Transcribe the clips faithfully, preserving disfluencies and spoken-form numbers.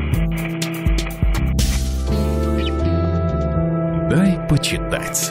Дай почитать.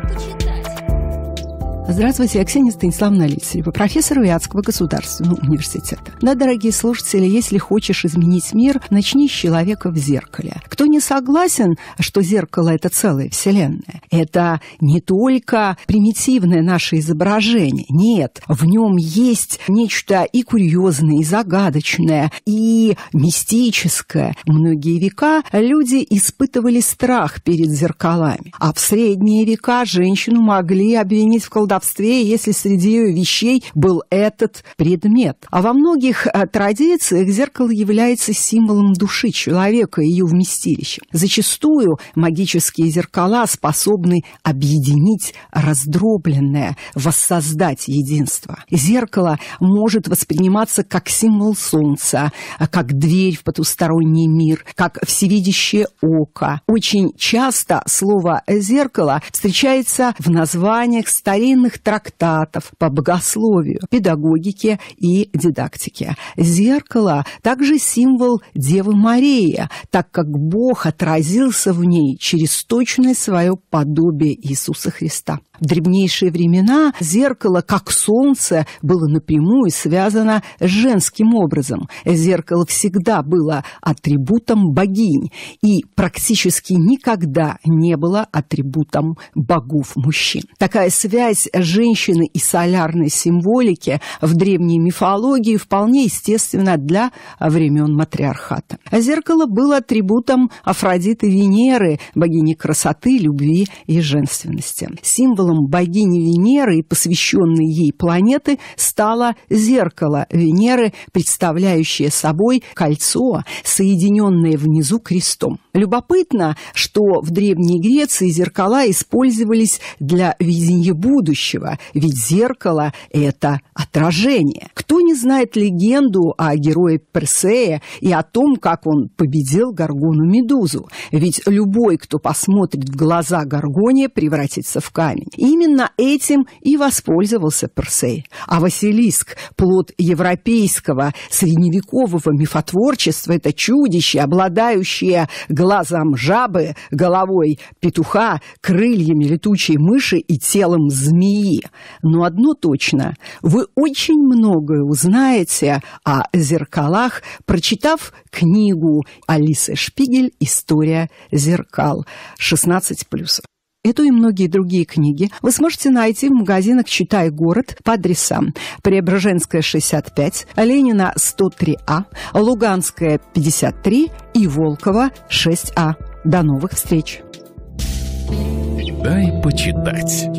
Здравствуйте, я Ксения Станиславовна Алексеева, профессор Вятского государственного университета. Да, дорогие слушатели, если хочешь изменить мир, начни с человека в зеркале. Кто не согласен, что зеркало – это целая вселенная? Это не только примитивное наше изображение. Нет, в нем есть нечто и курьезное, и загадочное, и мистическое. Многие века люди испытывали страх перед зеркалами. А в средние века женщину могли обвинить в колдовстве, если среди ее вещей был этот предмет. А во многих традициях зеркало является символом души человека и ее вместилищем. Зачастую магические зеркала способны объединить раздробленное, воссоздать единство. Зеркало может восприниматься как символ солнца, как дверь в потусторонний мир, как всевидящее око. Очень часто слово «зеркало» встречается в названиях старинных трактатов по богословию, педагогике и дидактике. Зеркало также символ Девы Марии, так как Бог отразился в ней через точное свое подобие Иисуса Христа. В древнейшие времена зеркало, как солнце, было напрямую связано с женским образом. Зеркало всегда было атрибутом богинь и практически никогда не было атрибутом богов-мужчин. Такая связь женщины и солярной символики в древней мифологии вполне естественна для времен матриархата. Зеркало было атрибутом Афродиты Венеры, богини красоты, любви и женственности. Символом богини Венеры и посвященной ей планеты стало зеркало Венеры, представляющее собой кольцо, соединенное внизу крестом. Любопытно, что в Древней Греции зеркала использовались для видения будущего, ведь зеркало – это отражение. Кто не знает легенду о герое Персее и о том, как он победил Горгону Медузу? Ведь любой, кто посмотрит в глаза Горгоне, превратится в камень. Именно этим и воспользовался Персей. А Василиск, плод европейского средневекового мифотворчества, это чудище, обладающее глазом жабы, головой петуха, крыльями летучей мыши и телом змеи. Но одно точно, вы очень многое узнаете о зеркалах, прочитав книгу Алисы Шпигель «История зеркал» шестнадцать плюс. Эту и многие другие книги вы сможете найти в магазинах «Читай город» по адресам: Преображенская, шестьдесят пять, Ленина, сто три А, Луганская, пятьдесят три и Волкова, шесть А. До новых встреч! Дай почитать.